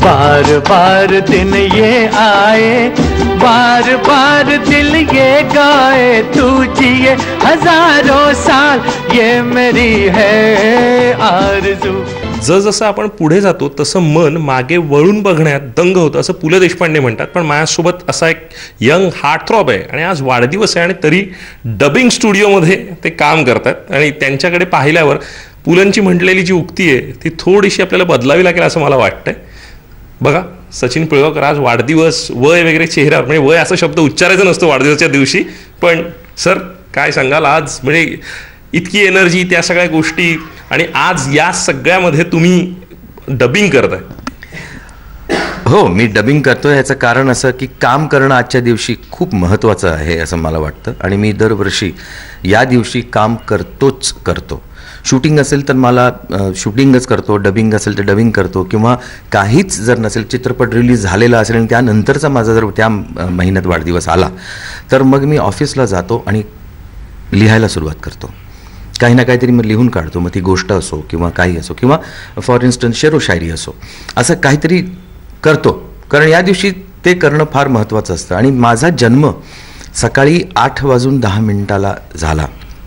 बार बार दिन ये आए, बार बार दिल ये गाए, तू जिए हजारों साल, ये मेरी है आरज़ू. जसं आपण पुढे जातो तसं मन मागे वळून बघण्यात दंग होतं असं पु ल देशपांडे म्हणतात. पण माझ्यासोबत असा एक यंग हार्टथ्रॉब आहे आणि आज वाढदिवस आहे आणि तरी डबिंग स्टुडिओमध्ये ते काम करतात. आणि त्यांच्याकडे पाहिल्यावर पुलंची म्हटलेली जी उक्ती आहे ती थोडीशी आपल्याला बदलावी लागेल असं मला वाटतंय. बघा, सचिन पिळगावकर आज वाढदिवस, वय वगैरे चेहऱ्यावर, म्हणजे वय असा शब्द उच्चारायचा नसतो वाढदिवसाच्या दिवशी, पण सर काय सांगाल आज, म्हणजे इतकी एनर्जी, त्या सगळ्या गोष्टी, आणि आज या सगळ्यामध्ये तुम्ही डबिंग करताय. हो, मी डबिंग करतोय. ह्याचं कारण असं की काम करणं आजच्या दिवशी खूप महत्त्वाचं आहे असं मला वाटतं आणि मी दरवर्षी या दिवशी काम करतो. शूटिंग असेल तर मला शूटिंगच करतो, डबिंग असेल तर डबिंग करतो, किंवा काहीच जर नसेल, चित्रपट रिलीज झालेला असेल आणि त्यानंतरचा माझा जर त्या महिन्यात वाढदिवस आला तर मग मी ऑफिसला जातो आणि लिहायला सुरुवात करतो. काही ना काहीतरी मग लिहून काढतो. मग ती गोष्ट असो किंवा काही असो, किंवा फॉर इन्स्टन्स शेरो शायरी असो, असं काहीतरी करतो. कारण या दिवशी ते करणं फार महत्त्वाचं असतं. आणि माझा जन्म सकाळी 8:10 झाला.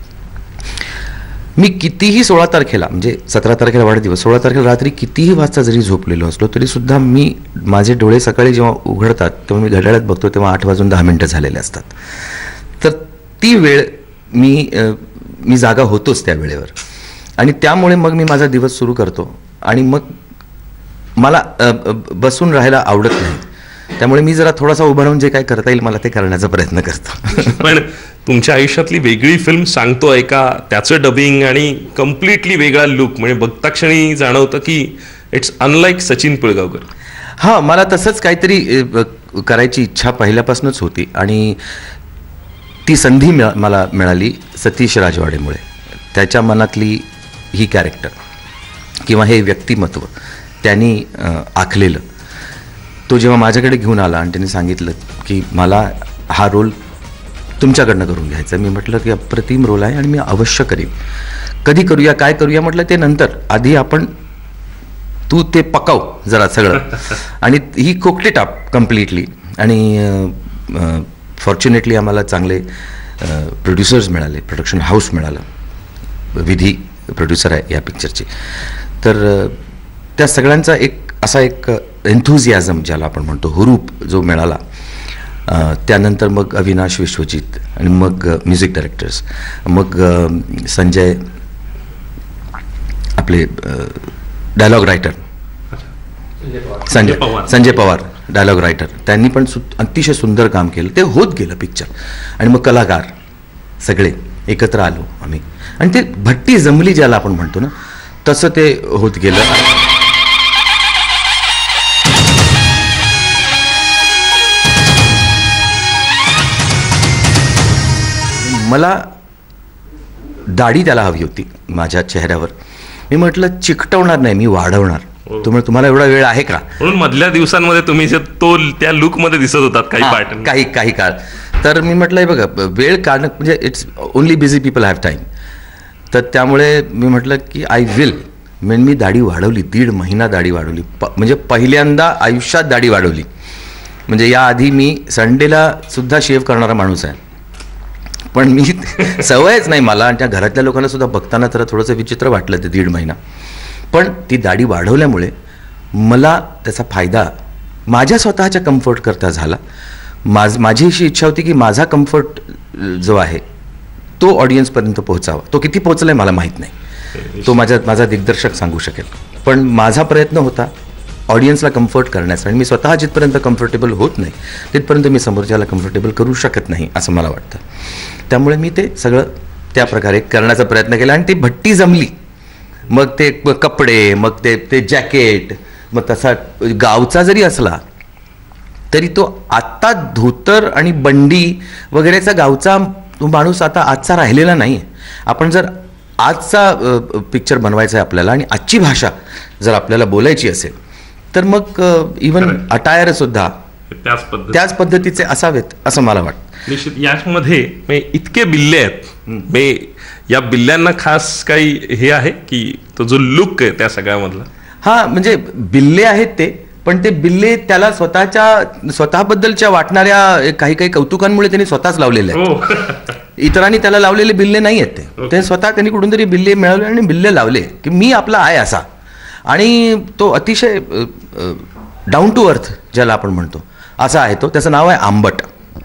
मी कितीही 16 तारखेला, म्हणजे 17 तारखेला वाढदिवस, 16 तारखेला रात्री कितीही वाजता जरी झोपलेलो असलो तरीसुद्धा माझे डोळे सकाळी जेव्हा उघडतात तेव्हा मी घड्याळात बघतो तेव्हा 8:10 झालेले असतात. तर ती वेळ मी जागा होतोच त्या वेळेवर, आणि त्यामुळे मग मी माझा दिवस सुरू करतो. आणि मग मला बसून राहायला आवडत नाही, त्यामुळे मी जरा थोडासा उभं राहून जे काय करता येईल मला ते करण्याचा प्रयत्न करतो. पण तुमच्या आयुष्यातली वेगळी फिल्म सांगतोय का, त्याचं डबिंग आणि कम्प्लिटली वेगळा लुक, म्हणजे बघता क्षणी जाणवतं की इट्स अनलाईक सचिन पिळगावकर. हां, मला तसंच काहीतरी करायची इच्छा पहिल्यापासूनच होती आणि ती संधी मला मिळाली सतीश राजवाडेमुळे. त्याच्या मनातली ही कॅरेक्टर किंवा हे व्यक्तिमत्व त्यांनी आखलेलं, तो जेव्हा माझ्याकडे घेऊन आला आणि त्यांनी सांगितलं की मला हा रोल तुमच्याकडनं करून घ्यायचा, मी म्हटलं की अप्रतिम रोल आहे आणि मी अवश्य करीन. कधी करूया, काय करूया म्हटलं ते नंतर, आधी आपण तू ते पकाव जरा सगळं. आणि ही कोकटे टाप कम्प्लिटली. आणि फॉर्च्युनेटली आम्हाला चांगले प्रोड्युसर्स मिळाले, प्रोडक्शन हाऊस मिळालं, विधी प्रोड्युसर आहे या पिक्चरची. तर त्या सगळ्यांचा एक एन्थुझियाझम ज्याला आपण म्हणतो, हुरूप जो मिळाला. त्यानंतर मग अविनाश विश्वजित, आणि मग म्युझिक डायरेक्टर्स, मग संजय, आपले dialogue writer Sanjay Pawar dialogue writer, त्यांनी पण अतिशय सुंदर काम केलं. ते होत गेलं पिक्चर. आणि मग कलाकार सगळे एकत्र आलो आम्ही, आणि ते भट्टी जमली ज्याला आपण म्हणतो ना, तसं ते होत गेलं. मला दाढी त्याला हवी होती माझ्या चेहऱ्यावर. मी म्हटलं चिकटवणार नाही, मी वाढवणार. तुम्हाला एवढा वेळ आहे का? म्हणून मधल्या दिवसांमध्ये तुम्ही त्या लुकमध्ये दिसत होतात काही काळ. तर मी म्हटलं हे बघा, वेळ काढणं म्हणजे it's only busy people have time. तर त्यामुळे मी म्हटलं की आय विल. मी दाढी वाढवली, 1.5 महिना दाढी वाढवली. म्हणजे पहिल्यांदा आयुष्यात दाढी वाढवली. म्हणजे याआधी मी संडेला सुद्धा शेव करणारा माणूस आहे, पण मी सवयच नाही मला. आणि त्या घरातल्या लोकांना सुद्धा बघताना तर थोडंसं विचित्र वाटलं ते 1.5 महिना. पण ती दाढी वाढवल्यामुळे मला त्याचा फायदा माझ्या स्वतःच्या कम्फर्ट करता झाला. माझी अशी इच्छा होती की माझा कम्फर्ट जो आहे तो ऑडियन्सपर्यंत पोहोचावा. तो किती पोहोचला आहे मला माहीत नाही, तो माझा दिग्दर्शक सांगू शकेल. पण माझा प्रयत्न होता ऑडियन्सला कम्फर्ट करण्याचा. आणि मी स्वतः जिथपर्यंत कम्फर्टेबल होत नाही तिथपर्यंत मी समोरच्याला कम्फर्टेबल करू शकत नाही असं मला वाटतं. त्यामुळे मी ते सगळं त्या प्रकारे करण्याचा प्रयत्न केला आणि ती भट्टी जमली. मग ते कपडे, मग ते जॅकेट, मग तसा गावचा जरी असला तरी तो आत्ता धोतर आणि बंडी वगैरेचा गावचा तो माणूस आता आजचा राहिलेला नाही आहे. आपण जर आजचा पिक्चर बनवायचा आहे आपल्याला आणि आजची भाषा जर आपल्याला बोलायची असेल तर मग इव्हन अटायरसुद्धा त्याच पद्धतीचे असावेत असं मला वाटतं. निश्चित. यामध्ये इतके बिल्ले आहेत, या बिल्ल्यांना खास काही हे आहे की तो जो लुक आहे त्या सगळ्यामधला? हां, म्हणजे बिल्ले आहेत ते, पण ते बिल्ले त्याला स्वतःबद्दलच्या वाटणाऱ्या काही काही कौतुकांमुळे त्यांनी स्वतःच लावलेले आहेत. इतरांनी त्याला लावलेले बिल्ले नाही आहेत ते स्वतः त्यांनी कुठून तरी बिल्ले मिळवले आणि बिल्ले लावले की मी आपला आहे असा. आणि तो अतिशय डाऊन टू अर्थ ज्याला आपण म्हणतो असा आहे तो. त्याचं नाव आहे आंबट.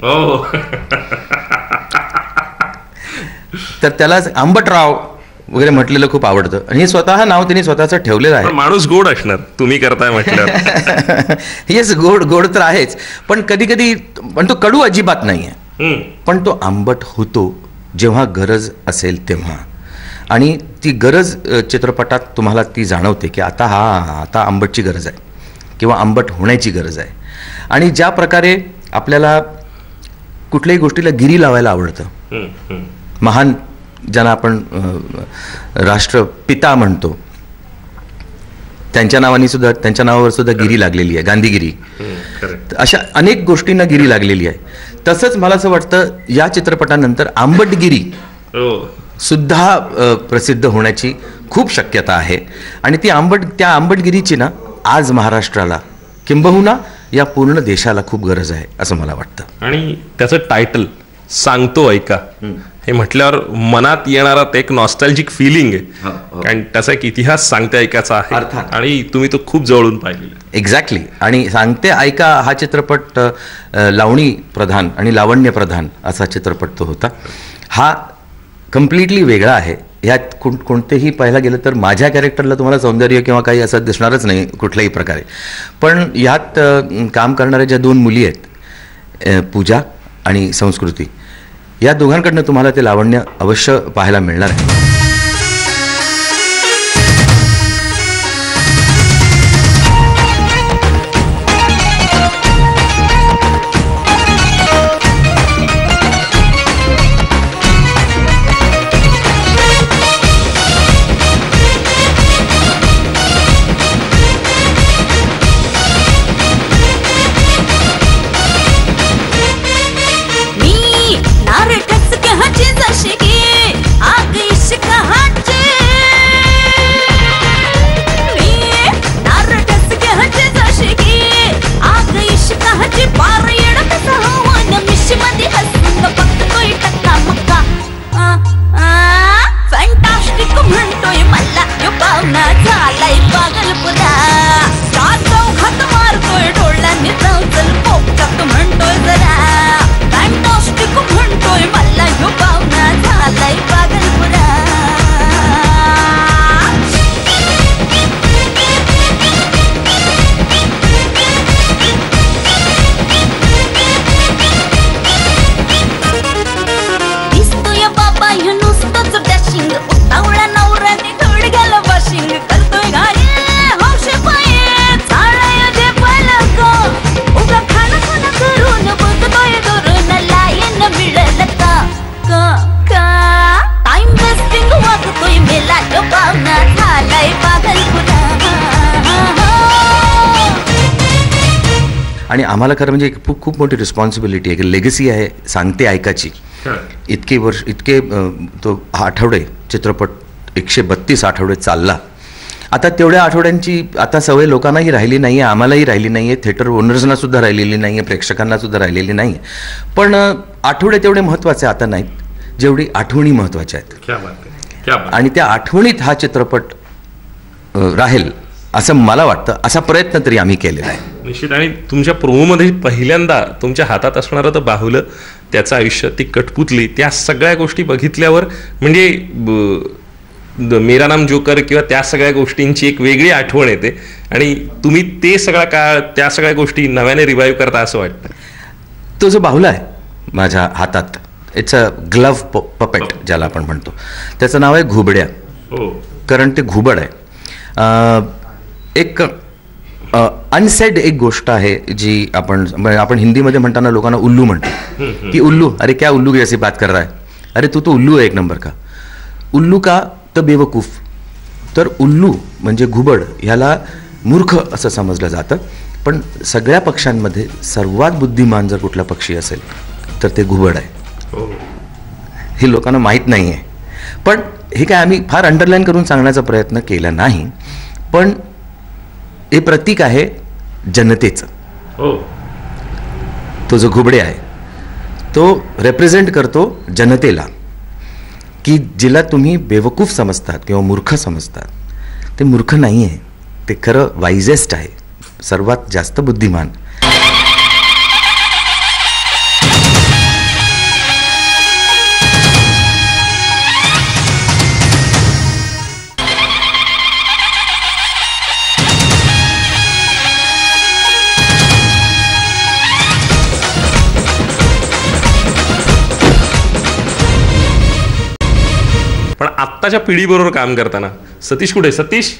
तर त्याला आंबटराव वगैरे म्हटलेलं खूप आवडतं आणि हे स्वतः नाव त्यांनी स्वतःचं ठेवलेलं आहे. माणूस गोड असणार तुम्ही करताय म्हटलं. येस, गोड तर आहेच, पण कधी कधी पण तो कडू अजिबात नाही आहे. पण तो आंबट होतो जेव्हा गरज असेल तेव्हा. आणि ती गरज चित्रपटात तुम्हाला ती जाणवते की आता आता आंबटची गरज आहे किंवा आंबट होण्याची गरज आहे. आणि ज्या प्रकारे आपल्याला कुठल्याही गोष्टीला गिरी लावायला आवडतं, महान ज्यांना आपण राष्ट्रपिता म्हणतो त्यांच्या नावावर सुद्धा गिरी लागलेली आहे, गांधीगिरी. अशा अनेक गोष्टींना गिरी लागलेली आहे. तसंच मला असं वाटतं या चित्रपटानंतर आंबटगिरी सुद्धा प्रसिद्ध होण्याची खूप शक्यता आहे. आणि त्या आंबटगिरीची ना आज महाराष्ट्राला किंबहुना या पूर्ण देशाला खूप गरज आहे असं मला वाटतं. आणि त्याचं टायटल सांगतो ऐका हे म्हटल्यावर मनात येणारा एक नॉस्टॅल्जिक फिलिंग आहे. कारण त्याचा एक इतिहास सांगते ऐकायचा आहे आणि तुम्ही तो खूप जवळून पाहिलेला. एक्झॅक्टली. आणि सांगते ऐका हा चित्रपट लावणी प्रधान आणि लावण्य प्रधान असा चित्रपट तो होता. हा कम्प्लिटली वेगळा आहे. ह्यात कोणतेही पाहायला गेलं तर माझ्या कॅरेक्टरला तुम्हाला सौंदर्य किंवा काही असं दिसणारच नाही कुठल्याही प्रकारे. पण ह्यात काम करणाऱ्या ज्या दोन मुली आहेत पूजा आणि संस्कृती, या दोघांकडनं तुम्हाला ते लावण्य अवश्य पाहायला मिळणार आहे. आणि आम्हाला खरं म्हणजे खूप मोठी रिस्पॉन्सिबिलिटी आहे की लेगसी आहे सांगते ऐकाची. इतके तो आठवडे चित्रपट 132 आठवडे चालला. आता तेवढ्या आठवड्यांची आता सवय लोकांनाही राहिली नाही आहे, आम्हालाही राहिली नाही आहे, थिएटर ओनर्सना सुद्धा राहिलेली नाही आहे, प्रेक्षकांना सुद्धा राहिलेली नाही आहे. पण आठवडे तेवढे महत्त्वाचे आता नाहीत जेवढी आठवणी महत्त्वाच्या आहेत. आणि त्या आठवणीत हा चित्रपट राहील असं मला वाटतं. असा प्रयत्न तरी आम्ही केलेला आहे. निश्चित. आणि तुमच्या प्रोमोमध्ये पहिल्यांदा तुमच्या हातात असणारं तर बाहुलं, त्याचं आयुष्य, ती कठपुतली, त्या सगळ्या गोष्टी बघितल्यावर म्हणजे मेरा नाम जोकर किंवा त्या सगळ्या गोष्टींची एक वेगळी आठवण येते. आणि तुम्ही ते सगळा काळ त्या सगळ्या गोष्टी नव्याने रिवाईव्ह करता असं वाटतं. तो जो बाहुला आहे माझ्या हातात, इट्स अ ग्लव्ह पपेट ज्याला आपण म्हणतो, त्याचं नाव आहे घुबड्या. कारण ते घुबड आहे. एक अनसेड एक गोष्ट आहे जी आपण हिंदीमध्ये म्हणताना लोकांना उल्लू म्हणतो की उल्लू, अरे क्या उल्लू जैसी बात कर रहा है, अरे तू तो उल्लू आहे एक नंबर का. उल्लू का तर बेवकूफ. तर उल्लू म्हणजे घुबड, ह्याला मूर्ख असं समजलं जातं. पण सगळ्या पक्ष्यांमध्ये सर्वात बुद्धिमान जर कुठला पक्षी असेल तर ते घुबड आहे. हे लोकांना माहीत नाही आहे. पण हे काय आम्ही फार अंडरलाईन करून सांगण्याचा प्रयत्न केला नाही. पण हे प्रतीक आहे जनतेचं. हो, तो जो घुबडे आहे तो रिप्रेझेंट करतो जनतेला, की जिला तुम्ही बेवकूफ समजतात किंवा मूर्ख समजतात ते मूर्ख नाही आहे, ते खरं वाईजेस्ट आहे, सर्वात जास्त बुद्धिमान. पण आत्ताच्या पिढीबरोबर काम करताना सतीश कुठे? सतीश,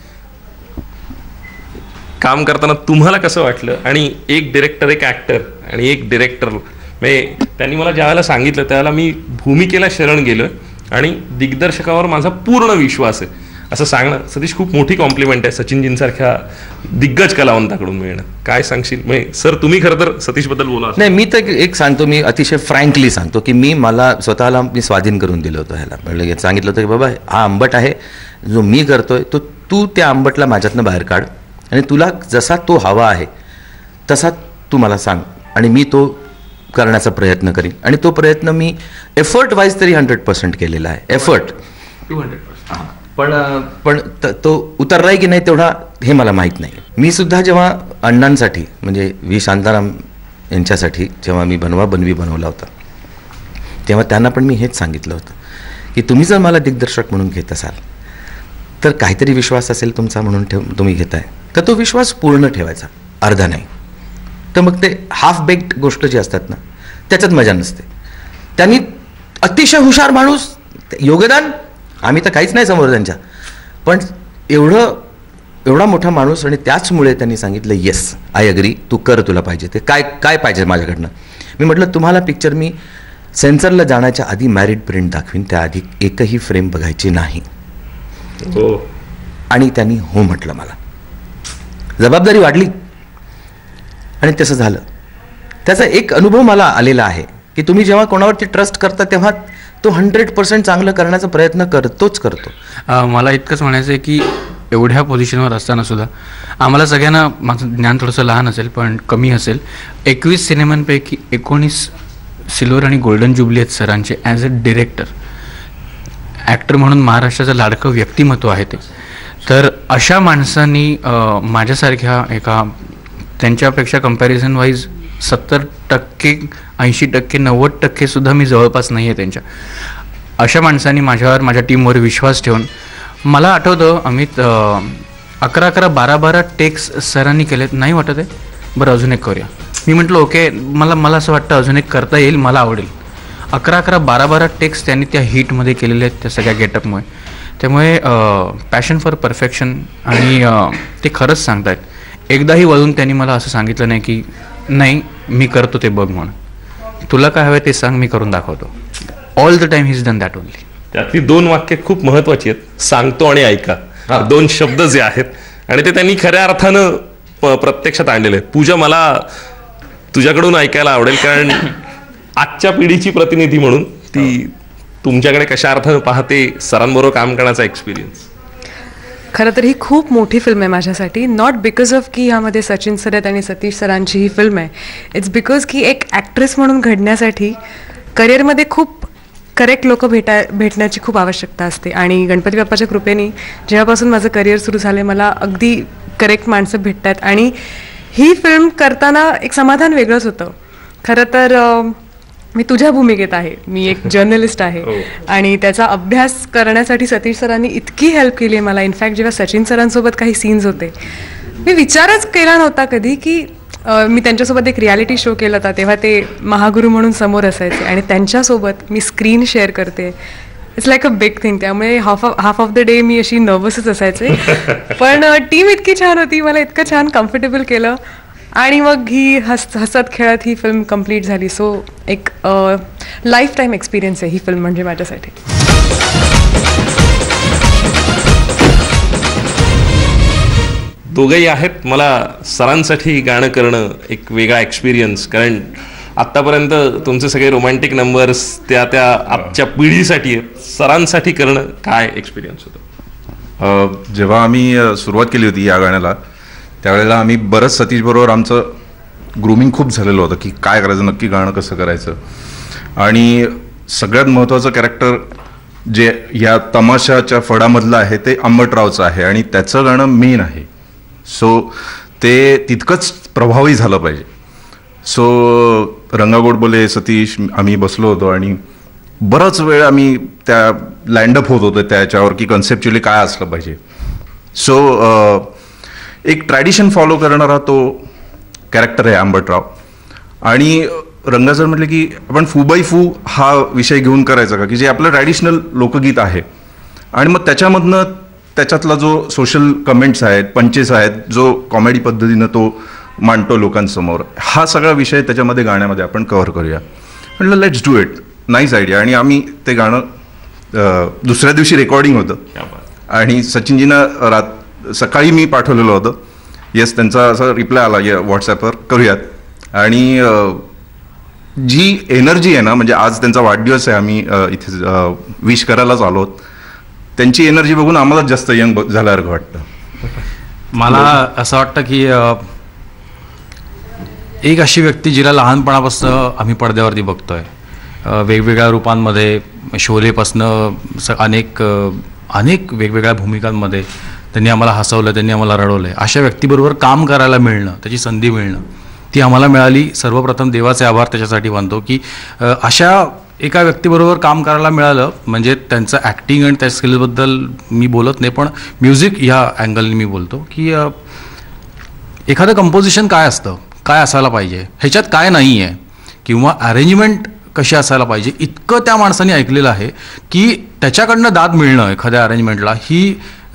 काम करताना तुम्हाला कसं वाटलं? आणि एक डिरेक्टर, एक ॲक्टर आणि एक डिरेक्टर, म्हणजे त्यांनी मला ज्यावेळेला सांगितलं त्यावेळेला मी भूमिकेला शरण गेलोय आणि दिग्दर्शकावर माझा पूर्ण विश्वास आहे असं सांगणं सतीश खूप मोठी कॉम्प्लिमेंट आहे सचिनजींसारख्या दिग्गज कलावंताकडून मिळणं. काय सांगशील? म्हणजे सर तुम्ही खरं तर सतीशबद्दल बोला. नाही, मी तर एक सांगतो, मी अतिशय फ्रँकली सांगतो की मला स्वतःला स्वाधीन करून दिलं होतं ह्याला. म्हणजे सांगितलं होतं की बाबा हा आंबट आहे जो मी करतोय, तो तू त्या आंबटला माझ्यातनं बाहेर काढ आणि तुला जसा तो हवा आहे तसा तू मला सांग आणि मी तो करण्याचा प्रयत्न करीन. आणि तो प्रयत्न मी एफर्ट वाईज तरी 100% केलेला आहे. एफर्ट 200%. पण तो उतरलाय की नाही तेवढा हे मला माहीत नाही. मी सुद्धा जेव्हा अण्णांसाठी म्हणजे व्ही शांताराम यांच्यासाठी जेव्हा मी बनवी बनवला होता तेव्हा त्यांना पण मी हेच सांगितलं होतं की तुम्ही जर मला दिग्दर्शक म्हणून घेत असाल तर काहीतरी विश्वास असेल तुमचा म्हणून तुम्ही घेताय तर तो विश्वास पूर्ण ठेवायचा, अर्धा नाही. तर मग ते हाफ बेक्ड गोष्ट जी असतात ना त्याच्यात मजा नसते. त्यांनी अतिशय हुशार माणूस, योगदान आम्ही तर काहीच नाही समोर त्यांच्या, पण एवढा मोठा माणूस आणि त्याचमुळे त्यांनी सांगितलं येस आय अग्री, तू कर, तुला पाहिजे ते काय पाहिजे माझ्याकडनं. मी म्हटलं तुम्हाला पिक्चर मी सेन्सरला जाण्याच्या आधी मॅरिड प्रिंट दाखवीन, त्याआधी एकही फ्रेम बघायची नाही. हो. आणि त्यांनी हो म्हटलं. मला जबाबदारी वाढली आणि तसं झालं. त्याचा एक अनुभव मला आलेला आहे की तुम्ही जेव्हा कोणावरती ट्रस्ट करता तेव्हा तो 100% चांगलं करण्याचा प्रयत्न करतो. मला इतकंच म्हणायचं आहे की एवढ्या पोझिशनवर असताना सुद्धा आम्हाला सगळ्यांना, माझं ज्ञान थोडंसं लहान असेल पण कमी असेल, 21 सिनेमांपैकी 19 सिल्वर आणि गोल्डन जुबली आहेत सरांचे ॲज अ डिरेक्टर. ॲक्टर म्हणून महाराष्ट्राचं लाडकं व्यक्तिमत्व आहे ते. तर अशा माणसांनी माझ्यासारख्या एका त्यांच्यापेक्षा कम्पॅरिझन वाईज 70%, 80%, 90% सुद्धा मी जवळपास नाही आहे त्यांच्या. अशा माणसांनी माझ्या टीमवर विश्वास ठेवून, मला आठवतं अमित 11-11, 12-12 टेक्स सरांनी केलेत. नाही वाटत आहे? बरं अजून एक करूया. मी म्हटलं ओके, मला असं वाटतं अजून एक करता येईल, मला आवडेल. 11-11, 12-12 टेक्स त्यांनी त्या हिटमध्ये केलेले आहेत त्या सगळ्या गेटअपमुळे. त्यामुळे पॅशन फॉर परफेक्शन. आणि ते खरंच सांगतायत. एकदाही वळून त्यांनी मला असं सांगितलं नाही की नाही मी करतो ते बघ म्हणून, तुला काय हवं ते सांग मी करून दाखवतो. All the time he is done that only. त्यातली 2 वाक्य खूप महत्वाची आहेत, सांगतो आणि ऐका. 2 शब्द जे आहेत आणि ते त्यांनी खऱ्या अर्थानं प्रत्यक्षात आणलेले आहेत. पूजा, मला तुझ्याकडून ऐकायला आवडेल कारण आजच्या पिढीची प्रतिनिधी म्हणून ती तुमच्याकडे कशा अर्थानं पाहते सरांबरोबर काम करण्याचा एक्सपिरियन्स. खरं तर ही खूप मोठी फिल्म आहे माझ्यासाठी. नॉट बिकॉज ऑफ की ह्यामध्ये सचिन सर आहेत आणि सतीश सरांची ही फिल्म आहे. इट्स बिकॉज की एक ॲक्ट्रेस म्हणून घडण्यासाठी करिअरमध्ये खूप करेक्ट लोक भेटण्याची खूप आवश्यकता असते. आणि गणपती बाप्पाच्या कृपेने जेव्हापासून माझं करिअर सुरू झालं मला अगदी करेक्ट माणसं भेटतात. आणि ही फिल्म करताना एक समाधान वेगळंच होतं. खरं तर मी तुझ्या भूमिकेत आहे, मी एक जर्नलिस्ट आहे आणि त्याचा अभ्यास करण्यासाठी सतीश सरांनी इतकी हेल्प केली आहे मला. इनफॅक्ट जेव्हा सचिन सरांसोबत काही सीन्स होते मी विचारच केला नव्हता कधी की मी त्यांच्यासोबत एक रियालिटी शो केला होता तेव्हा ते महागुरू म्हणून समोर असायचे आणि त्यांच्यासोबत मी स्क्रीन शेअर करते. It's like a big thing. त्यामुळे हाफ ऑफ द डे मी अशी नर्वसच असायचे. पण टीम इतकी छान होती, मला इतकं छान कम्फर्टेबल केलं आणि मग ही हसत खेळत ही फिल्म कम्प्लीट झाली. सो एक लाईफ टाईम एक्सपिरियन्स आहे ही फिल्म म्हणजे माझ्यासाठी. दोघंही आहेत. मला सरांसाठी गाणं करणं एक वेगळा एक्सपिरियन्स, कारण आत्तापर्यंत तुमचे सगळे रोमॅन्टिक नंबर्स त्या आजच्या पिढीसाठी आहेत. सरांसाठी करणं काय एक्सपिरियन्स होतं? जेव्हा आम्ही सुरुवात केली होती या गाण्याला त्यावेळेला आम्ही बरंच सतीश बरोबर आमचं ग्रूमिंग खूप झालेलं होतं की काय करायचं, नक्की गाणं कसं करायचं. आणि सगळ्यात महत्त्वाचं कॅरेक्टर जे या तमाशाच्या फडामधलं आहे ते अंबटरावचं आहे आणि त्याचं गाणं मेन आहे. सो ते तितकंच प्रभावी झालं पाहिजे. सो रंगागोडबोले, सतीश, आम्ही बसलो होतो आणि बराच वेळ आम्ही त्या लँडअप होत होतो त्याच्यावर की कन्सेप्च्युअली काय असलं पाहिजे. सो एक ट्रॅडिशन फॉलो करणारा तो कॅरेक्टर आहे अंबटराव. आणि रंगा सर म्हटले की आपण फू बाय फू हा विषय घेऊन करायचा का, की जे आपलं ट्रॅडिशनल लोकगीत आहे आणि मग त्याच्यामधनं त्याच्यातला जो सोशल कमेंट्स आहेत, पंचेस आहेत, जो कॉमेडी पद्धतीनं तो मांडतो लोकांसमोर, हा सगळा विषय त्याच्यामध्ये गाण्यामध्ये आपण कव्हर करूया. म्हटलं let's do it, nice idea. आणि आम्ही ते गाणं दुसऱ्या दिवशी रेकॉर्डिंग होतं आणि सचिनजीनं सकाळी मी पाठवलेलं होतं. येस, त्यांचा असा रिप्लाय आला व्हॉट्सॲपवर, करूयात. आणि जी एनर्जी आहे ना, म्हणजे आज त्यांचा वाढदिवस आहे, आम्ही इथे विश करायलाच आलो आहोत, त्यांची एनर्जी बघून आम्हालाच जास्त यंग झाल्यासारखं वाटतं. मला असं वाटतं की एक अशी व्यक्ती जिला लहानपणापासून आम्ही पडद्यावरती बघतोय, वेगवेगळ्या रूपांमध्ये, शोलेपासनं अनेक वेगवेगळ्या भूमिकांमध्ये त्यांनी आम्हाला हसवलं, त्यांनी आम्हाला रडवलं. अशा व्यक्तीबरोबर काम करायला मिळणं, त्याची संधी मिळणं, ती आम्हाला मिळाली. सर्वप्रथम देवाचे आभार त्याच्यासाठी मानतो की अशा एका व्यक्तीबरोबर काम करायला मिळालं. म्हणजे त्यांचं ॲक्टिंग आणि त्या स्किलबद्दल मी बोलत नाही, पण म्युझिक ह्या अँगलने मी बोलतो की एखादं कंपोजिशन काय असतं, काय असायला पाहिजे, ह्याच्यात काय नाही आहे, किंवा अरेंजमेंट कशी असायला पाहिजे, इतकं त्या माणसाने ऐकलेलं आहे की त्याच्याकडनं दाद मिळणं एखाद्या अरेंजमेंटला ही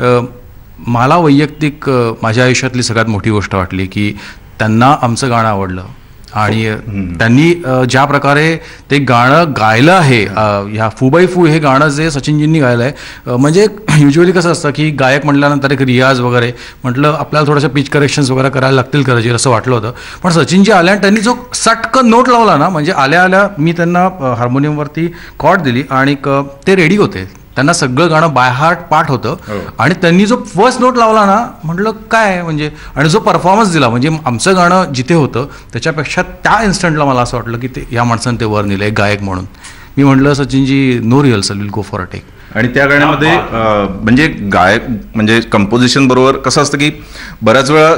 मला वैयक्तिक माझ्या आयुष्यातली सगळ्यात मोठी गोष्ट वाटली. की त्यांना आमचं गाणं आवडलं आणि त्यांनी ज्या प्रकारे ते गाणं गायलं आहे, ह्या फू बाय फू हे गाणं जे सचिनजींनी गायलं आहे, म्हणजे युजली कसं असतं की गायक म्हटल्यानंतर एक रियाज वगैरे म्हटलं आपल्याला थोडंसं पिच करेक्शन्स वगैरे करायला लागतील कदाचित असं वाटलं होतं. पण सचिनजी आल्या आणि त्यांनी जो सटकन नोट लावला ना, म्हणजे आल्या आल्या मी त्यांना हार्मोनियमवरती कॉर्ड दिली आणि ते रेडी होते. त्यांना सगळं गाणं बाय हार्ट पाठ होतं आणि त्यांनी जो फर्स्ट नोट लावला ना, म्हटलं काय म्हणजे, आणि जो परफॉर्मन्स दिला, म्हणजे आमचं गाणं जिथे होतं त्याच्यापेक्षा त्या इन्स्टंटला मला असं वाटलं की ते या माणसानं ते वर नेलं एक गायक म्हणून. मी म्हटलं सचिनजी no rehearsal, will go for a take. आणि त्या गाण्यामध्ये म्हणजे गायक म्हणजे कंपोजिशन बरोबर कसं असतं की बऱ्याच वेळा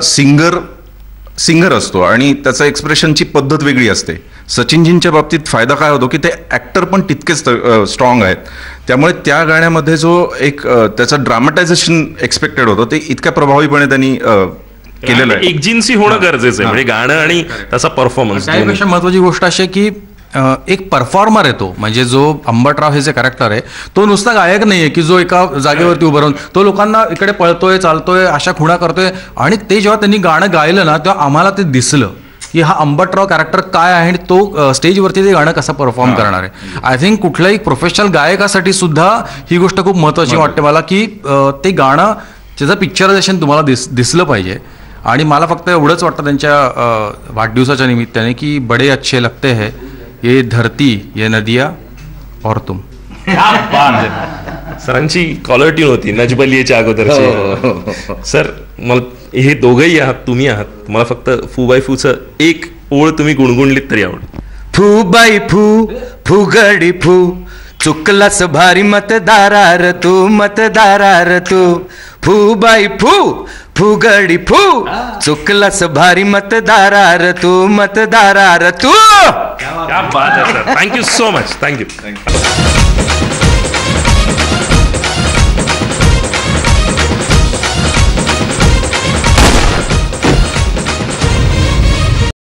सिंगर असतो आणि त्याचा एक्सप्रेशनची पद्धत वेगळी असते. सचिनजींच्या बाबतीत फायदा काय होतो की ते ॲक्टर पण तितकेच स्ट्रॉंग आहेत, त्यामुळे त्या गाण्यामध्ये जो एक त्याचं ड्रामटायझेशन एक्सपेक्टेड होतं ते इतक्या प्रभावीपणे त्यांनी केलेलं आहे. एकजिन्सी होणं गरजेचं आहे, म्हणजे गाणं आणि त्याचा परफॉर्मन्स. त्यापेक्षा महत्त्वाची गोष्ट अशी की एक परफॉर्मर आहे तो, म्हणजे जो अंबटराव हे जे कॅरेक्टर आहे तो नुसता गायक नाही आहे की जो एका जागेवरती उभं राहून तो लोकांना इकडे पळतोय, चालतोय, अशा खुणा करतोय. आणि ते जेव्हा त्यांनी गाणं गायलं ना, तेव्हा आम्हाला ते दिसलं की हा अंबटराव कॅरेक्टर काय आहे आणि तो स्टेजवरती ते गाणं कसं परफॉर्म करणार आहे. आय थिंक कुठल्याही प्रोफेशनल गायकासाठी सुद्धा ही गोष्ट खूप महत्त्वाची वाटते मला की ते गाणं त्याचं पिक्चरायझेशन तुम्हाला दिसलं पाहिजे. आणि मला फक्त एवढंच वाटतं त्यांच्या वाढदिवसाच्या निमित्ताने की बडे अच्छे लगते है ये धरती, ये नदिया और तुम. सरांची कॉलर ट्यून होती नजबलियेच्या अगोदरची. सर मला हे दोघंही आहात, तुम्ही आहात, मला फक्त फू बाय फूचं एक ओळ तुम्ही गुणगुणलीत तरी आवडेल. फू बाय फू फुगडी फू चुकलास भारी मतदारार तू, मतदारार तू. फू बाय फू फुगडी फू चुकलास भारी मतदारार तू, मतदारार तू. क्या बात है sir, thank you so much, thank you.